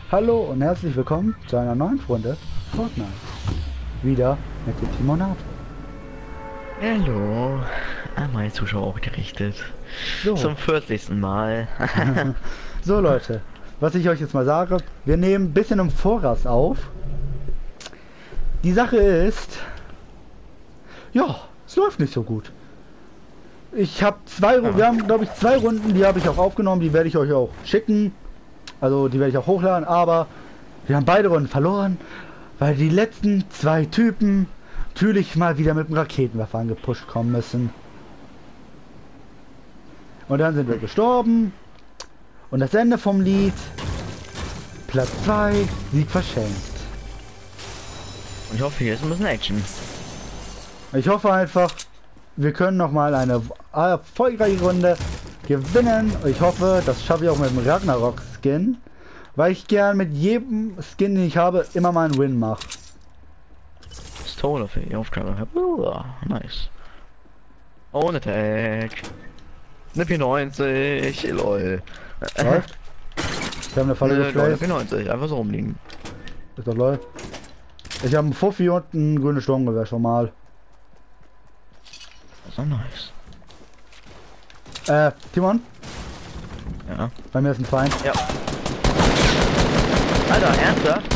Hallo und herzlich willkommen zu einer neuen Runde Fortnite. Wieder mit dem Timonato. Hallo, an meine Zuschauer auch gerichtet. So. Zum 40. Mal. So Leute, was ich euch jetzt mal sage, wir nehmen ein bisschen im Voraus auf. Die Sache ist, ja, es läuft nicht so gut. Ich habe wir haben glaube ich 2 Runden, die habe ich auch aufgenommen, die werde ich euch auch schicken. Also die werde ich auch hochladen, aber wir haben beide Runden verloren, weil die letzten 2 Typen natürlich mal wieder mit dem Raketenwerfer angepusht kommen müssen. Und dann sind wir gestorben. Und das Ende vom Lied, Platz 2, Sieg verschenkt. Ich hoffe, hier ist ein bisschen Action. Ich hoffe einfach, wir können noch mal eine erfolgreiche Runde gewinnen. Ich hoffe, das schaffe ich auch mit dem Ragnarok-Skin, weil ich gern mit jedem Skin, den ich habe, immer mal einen Win mache. Pistole für die Aufgabe. Nice. Ohne Tag. Eine P90, lol. Läuft? Ich habe eine Falle Eine gesplayt. P90, einfach so rumliegen. Ist doch lol. Ich habe einen Fuffi und ein grünes Sturmgewehr schon mal. Das ist doch nice. Timon? Ja. Bei mir ist ein Feind. Ja. Alter, ernsthaft?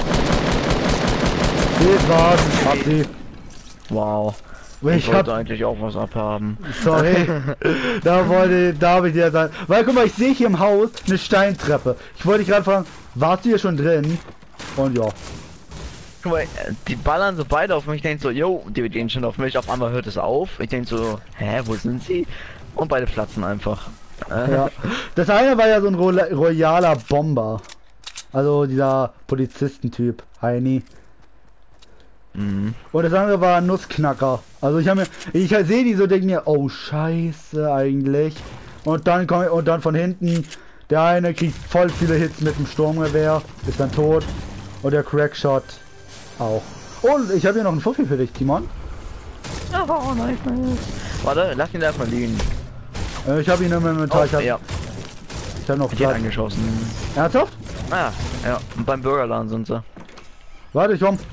Geht was, ich hab sie. Wow. Ich wollte hab... eigentlich auch was abhaben. Sorry. Da habe ich dir sagen. Weil guck mal, ich sehe hier im Haus eine Steintreppe. Ich wollte dich gerade fragen, warst du hier schon drin? Und ja. Guck mal, die ballern so beide auf mich. Ich denke so, yo, die gehen schon auf mich. Auf einmal hört es auf. Ich denke so, hä, wo sind sie? Und beide platzen einfach. Ja. Das eine war ja so ein royaler Bomber. Also dieser Polizistentyp, Heini. Mhm. Und das andere war ein Nussknacker. Also ich sehe die so, denke mir, oh scheiße eigentlich. Und dann von hinten, der eine kriegt voll viele Hits mit dem Sturmgewehr, ist dann tot. Und der Crackshot auch. Und ich habe hier noch einen Fuffi für dich, Timon. Oh, nice. Warte, lass ihn da erstmal liegen. Ich habe ihn im Inventar. Ich ja, hab noch ich Platz. angeschossen. Ernsthaft? Ah, ja, und beim Bürgerladen sind sie. Warte, ich komm.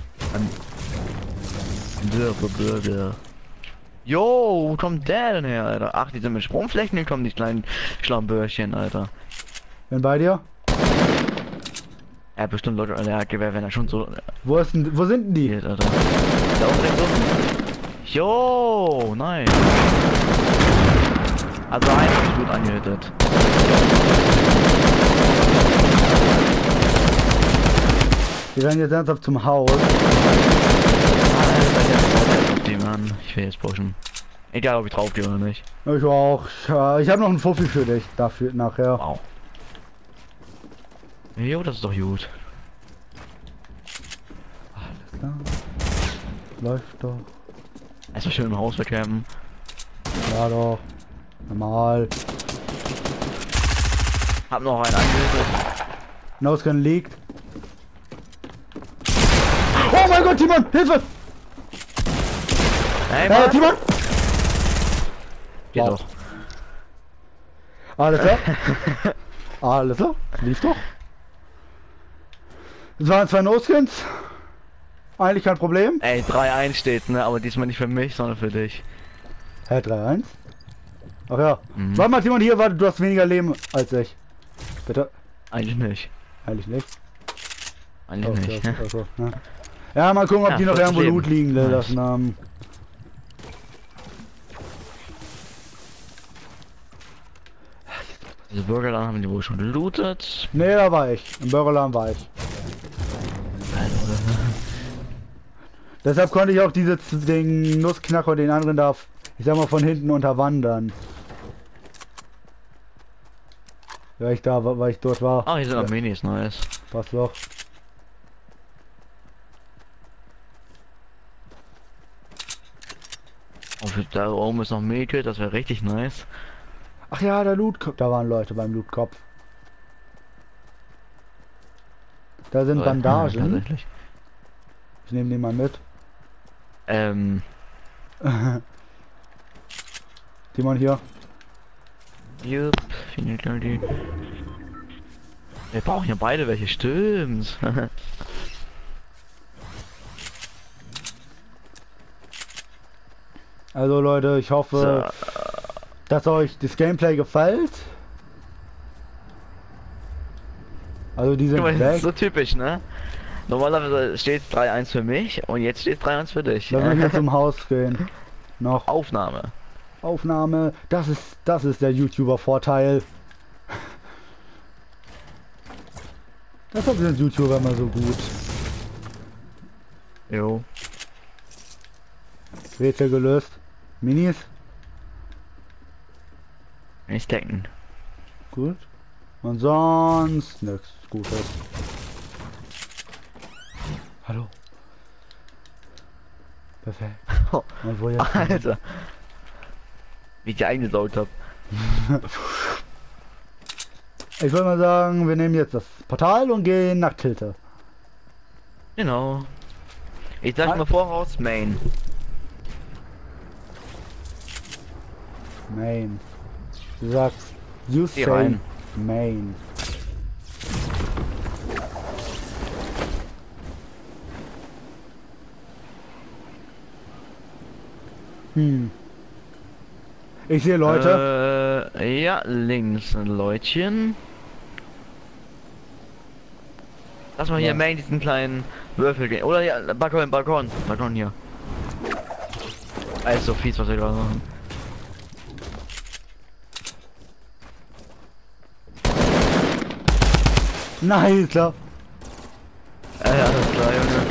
Bürger. Jo, wo kommt der denn her, Alter? Ach, die sind mit Sprungflächen gekommen, die kleinen Schlaumbörchen, Alter. Bin bei dir. Ja, bestimmt Leute, der hat Gewehr, wenn er schon so Wo sind denn die? geht, Alter. Da oben rechts unten. Jo, nice. Also einer ist gut angehittet. Die rennen jetzt ernsthaft zum Haus. Mann, ich will jetzt pushen. Egal, ob ich drauf gehe oder nicht. Ich auch. Ich habe noch einen Fuffi für dich dafür nachher. Wow. Jo, das ist doch gut. Alles klar. Läuft doch. Erstmal schön im Haus verkämpfen. Ja doch. Normal. Hab noch einen angehittet. Noscan liegt. Oh mein Gott, Timon! Hilfe! Hey, Mann. Timon! Geht Wow. doch. Alles klar? Alles klar? Lief doch. Es waren 2 No-Skins. Eigentlich kein Problem. Ey, 3-1 steht, ne? Aber diesmal nicht für mich, sondern für dich. Hä, 3-1? Ach ja. Mhm. Warte mal, Timon, hier, warte, du hast weniger Leben als ich. Bitte? Eigentlich nicht. Eigentlich nicht. Eigentlich nicht. So, ja. Ja, mal gucken, ob Ja, die noch 40 irgendwo Leben. Loot liegen Nice. lassen haben. Diese Bürgerladen haben die wohl schon gelootet. Nee, da war ich. Im Burgerladen war ich. Deshalb konnte ich auch den Nussknacker, den anderen darf, ich sag mal, von hinten unterwandern. Weil ich dort war. Ah, hier sind Ja. noch Minis, nice. Passt doch. Und da oben ist noch Mäkel, das wäre richtig nice. Ach ja, der Loot, da waren Leute beim Lootkopf. Da sind Bandagen. Tatsächlich. Ich nehme den mal mit. Timon hier. Jupp, vielen Dank. Wir brauchen ja beide welche, stimmt. Also Leute, ich hoffe, dass euch das Gameplay gefällt. Also die sind Guck mal, das weg. ist so typisch, ne? Normalerweise steht 3-1 für mich und jetzt steht 3-1 für dich. Lass mich jetzt zum Haus gehen. Noch Aufnahme. Aufnahme. Das ist der YouTuber-Vorteil. Deshalb sind YouTuber immer so gut. Jo. Rätsel gelöst. Minis. Nicht decken. Gut. Und sonst nichts Gutes. Hallo. Perfekt. Und wo jetzt? Alter. Wie ich die eingesaugt hab. Ich würde mal sagen, wir nehmen jetzt das Portal und gehen nach Tilte. Genau. Ich sag mal voraus, Main. Main. Du sagst, you Geh say rein. Main. Ich sehe Leute. Ja, links ein Leutchen. Lass mal hier Ja. Main diesen kleinen Würfel gehen. Oder ja, Balkon, Balkon. Balkon hier. Alles so fies, was wir gerade machen. Nice, klar. Alles klar, Junge.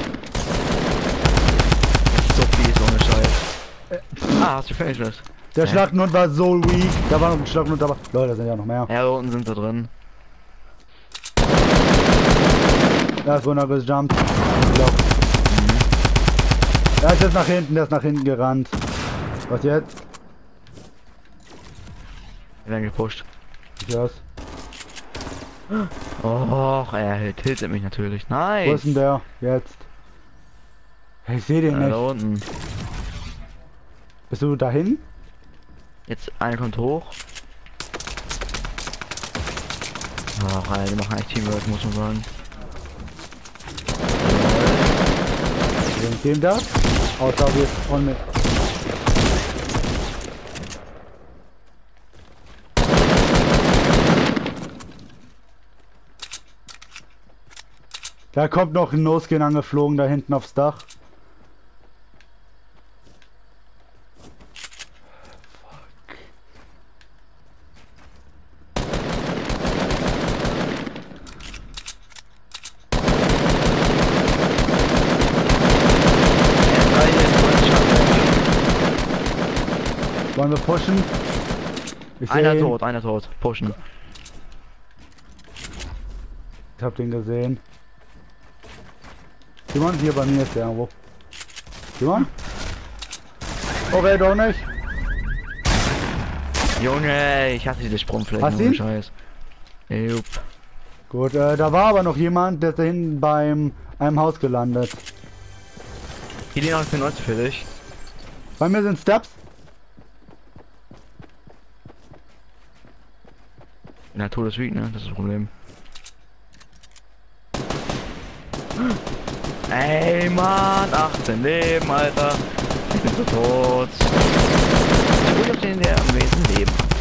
Das ist so fies, ohne Scheiß. Hast du Finishes? Der Schlachtenhund war so weak. Da war noch ein Schlachtenhund, aber Leute, da sind ja noch mehr. Ja, da unten sind sie drin. Da ist Wunder gejumpt. Der ist jetzt nach hinten, der ist nach hinten gerannt. Was jetzt? Wir werden gepusht. Ich hör's. Och, er tiltet mich natürlich. Nice. Wo ist denn der? Jetzt. Ich sehe den Da nicht. unten. Bist du dahin? Jetzt einer kommt hoch. Ach, Alter, die machen echt Teamwork, muss man sagen. Wem das? Außer wir von mir. Da kommt noch ein No-Skin angeflogen, da hinten aufs Dach. Wollen wir pushen? Ich seh Einer ihn. tot, einer tot. Pushen. Ich hab den gesehen. Simon, hier bei mir ist der irgendwo. Simon? Okay, doch nicht. Junge, ich hasse diese Sprungflächen. Hast du ohne ihn? Scheiß. Jupp. Gut, da war aber noch jemand, der ist da hinten beim einem Haus gelandet. Hier liegen noch 90 für dich. Bei mir sind Steps. Na, todes Weak, ne? Das ist das Problem. Ey, Mann, 18 Leben, Alter. Ich bin so tot. Gut auf den, der am wenigsten Leben hat.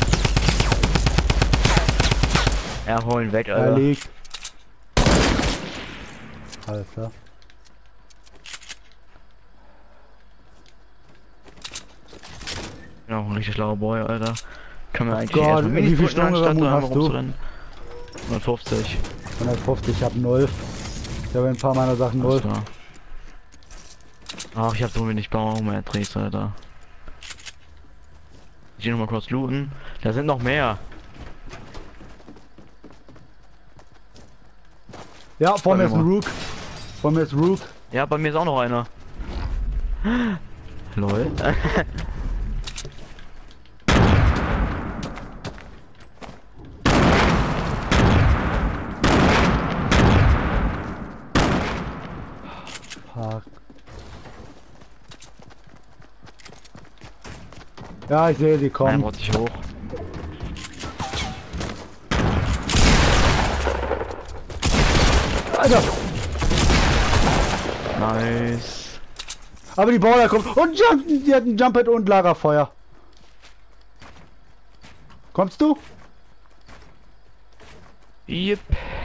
Ja, holen weg, Er Alter. liegt. Alles klar. Ja, ein richtig schlauer Boy, Alter. Kann man eigentlich Gott, erstmal wie viel Minis drücken, anstatt Sturmrammun da hast du? rumzurennen. 150. 150, ich hab 0. Ich habe ein paar meiner Sachen 0. Alles klar. Ach, ich hab so wenig Baumatrix, Alter. Ich geh noch mal kurz looten. Da sind noch mehr. Ja, vor mir ist Warte ein mal. Rook. Vor mir ist Rook. Ja, bei mir ist auch noch einer. Lol. Fuck. Ja, ich sehe, sie Nein, kommen. baut sich hoch. Alter! Nice. Aber die Border kommt und die hat ein Jumppad und Lagerfeuer. Kommst du? Yep.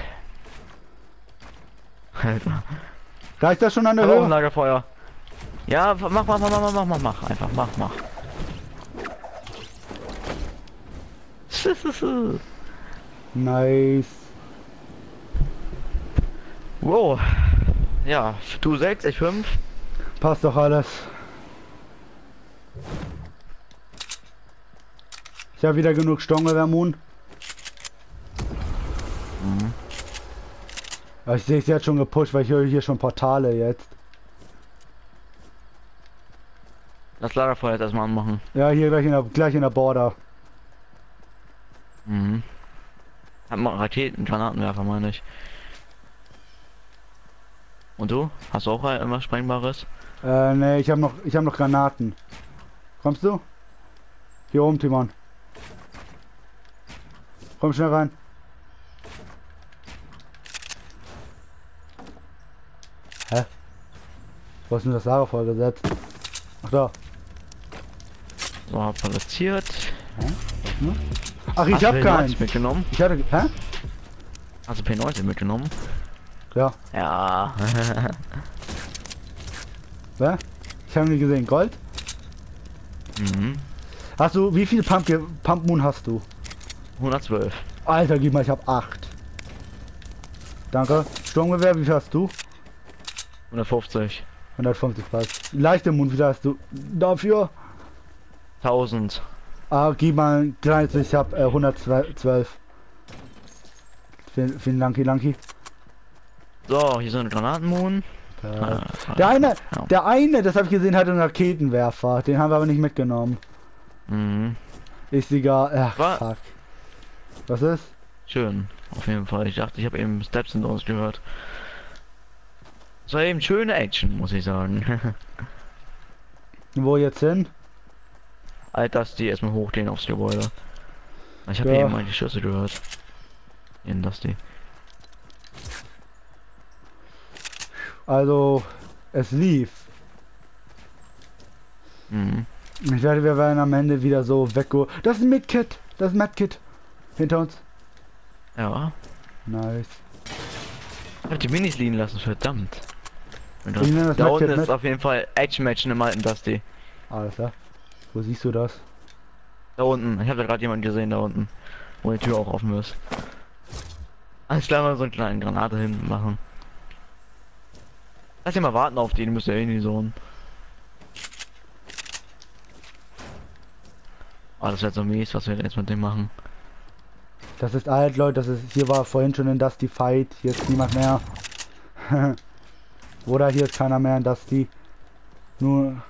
Alter. Reicht das schon an der Hab auch ein Höhe? Lagerfeuer. Ja, mach. Einfach, mach. Nice. Wow. Ja, du 6, ich 5. Passt doch alles. Ich habe wieder genug Stongewehrmun. Mhm. Aber ich sehe es jetzt schon gepusht, weil ich höre hier schon Portale jetzt. Das Lagerfeuer jetzt erstmal anmachen. Ja, hier gleich in der Border. Mhm. Hat mal Raketen, Granatenwerfer, meine ich. Und du? Hast du auch irgendwas Sprengbares? Ne, ich habe noch Granaten. Kommst du? Hier oben, Timon. Komm schnell rein. Hä? Wo ist denn das Lagerfeuer gesetzt? Ach da. So, platziert. Ach, ich hab keinen. Mitgenommen. Ich hatte. Hä? Hast du P90 mitgenommen? Ja. Ja. Wer? Ich habe nicht gesehen. Gold? Mhm. Hast du, wie viel Pump Moon hast du? 112. Alter, gib mal, ich hab 8. Danke. Sturmgewehr, wie viel hast du? 150. 150 passt. Leichte Moon, wie viel hast du? Dafür? 1000. Ah, gib mal ein kleines, ich hab 112. Vielen Dank. So, hier sind Granatenmoon. Der eine, das habe ich gesehen, hat einen Raketenwerfer. Den haben wir aber nicht mitgenommen. Mhm. Ist egal. Ach, Was? fuck. Was ist? Schön, auf jeden Fall. Ich dachte, ich habe eben Steps in uns gehört. Das war eben schöne Action, muss ich sagen. Wo jetzt hin? Alter, dass die erstmal hochgehen aufs Gebäude. Ich habe Ja. eben mal die Schüsse gehört. In das die. Also, es lief. Mhm. Ich werde, wir werden am Ende wieder so weggo. Das ist ein Medkit. Das ist ein Medkit. Hinter uns. Ja. Nice. Ich hab die Minis liegen lassen, verdammt. Ich nehme das Da unten Medkit ist mit. auf jeden Fall Action-Matchen im alten Dusty. Alles klar. Wo siehst du das? Da unten. Ich habe da gerade jemanden gesehen, da unten. Wo die Tür auch offen ist. Alles klar, mal so eine kleine Granate hin machen. Lass ihn mal warten auf die müsst ihr eh in die Zone. Ah, das wird so mies, was wir jetzt mit dem machen. Das ist alt, Leute. Das ist. Hier war vorhin schon in Dusty Fight. Hier ist niemand mehr. Oder hier ist keiner mehr in Dusty. Nur.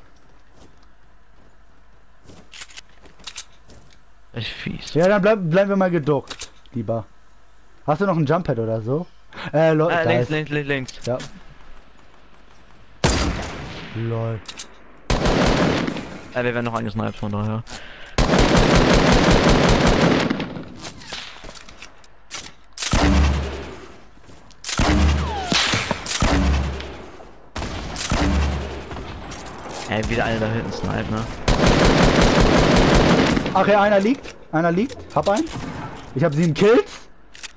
Echt fies. Ja, dann bleiben wir mal geduckt. Lieber. Hast du noch ein Jumppad oder so? Leute. Links. Ja. Lol. Ja, wir werden noch angesniped von daher. Ey, wieder einer da hinten snipe, ne? Ach ja, einer liegt. Hab einen. Ich habe 7 Kills.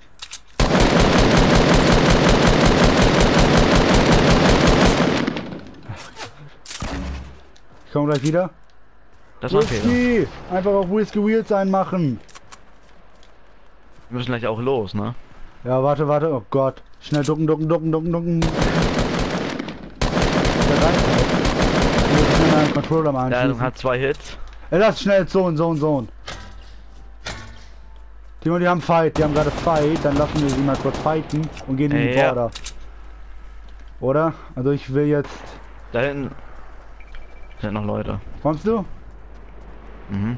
Ich komme gleich wieder. Das war ein Fehler. Whisky! Einfach auf Whisky Wheels einmachen. Wir müssen gleich auch los, ne? Ja, warte. Oh Gott. Schnell ducken. Der rein. Ich muss schnell einen Controller mal Der anschließen. hat 2 Hits. Lass schnell Zone. Timo, die haben Fight. Die haben gerade Fight. Dann lassen wir sie mal kurz fighten und gehen in die Ja. Border. Oder? Also ich will jetzt... Da hinten sind noch Leute. Kommst du? Mhm.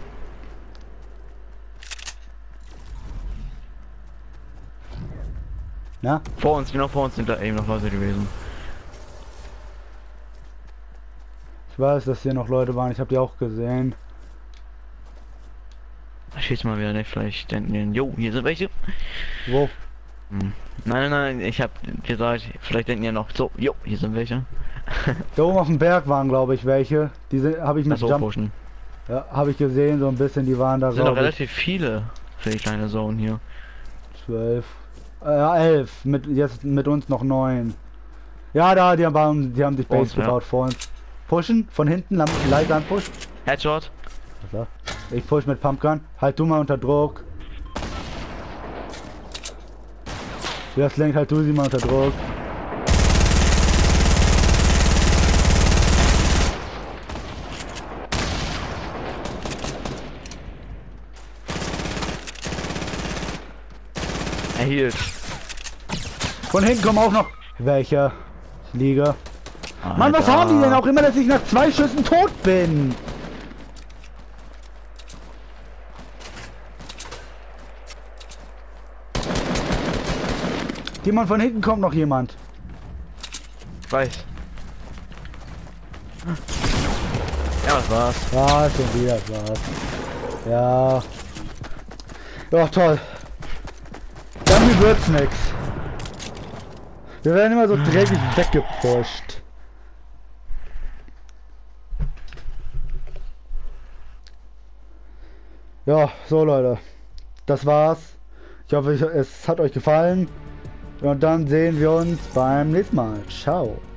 Na? Genau vor uns sind da eben noch Leute gewesen. Ich weiß, dass hier noch Leute waren. Ich habe die auch gesehen. Ich schieße mal wieder nicht, vielleicht denken, jo, hier sind welche. Wo? Nein, nein, ich hab gesagt, vielleicht denken ja noch so, jo, hier sind welche. Da oben auf dem Berg waren, glaube ich, welche. Diese habe ich mit Also Jump. pushen. Ja, habe ich gesehen, so ein bisschen, die waren da, Sind noch glaube ich, relativ viele für die kleine Zone hier. 12. Ja, 11. Jetzt mit uns noch 9. Ja, da, die haben sich Vor uns, Base gebaut vor uns. Pushen, von hinten, leise an Push. Headshot. So. Ich push mit Pumpgun. Halt du mal unter Druck. Das lenkt, halt du sie mal unter Druck. Erhielt. Von hinten kommen auch noch welche. Ich liege. Alter. Mann, was haben die denn auch immer, dass ich nach 2 Schüssen tot bin? Jemand von hinten kommt noch jemand. Weiß. Ja, was war's? Ja, schon wieder was. Ja. Ja, toll. Dann wird's nix. Wir werden immer so dreckig weggepusht. Ja, so Leute. Das war's. Ich hoffe, es hat euch gefallen. Und dann sehen wir uns beim nächsten Mal. Ciao.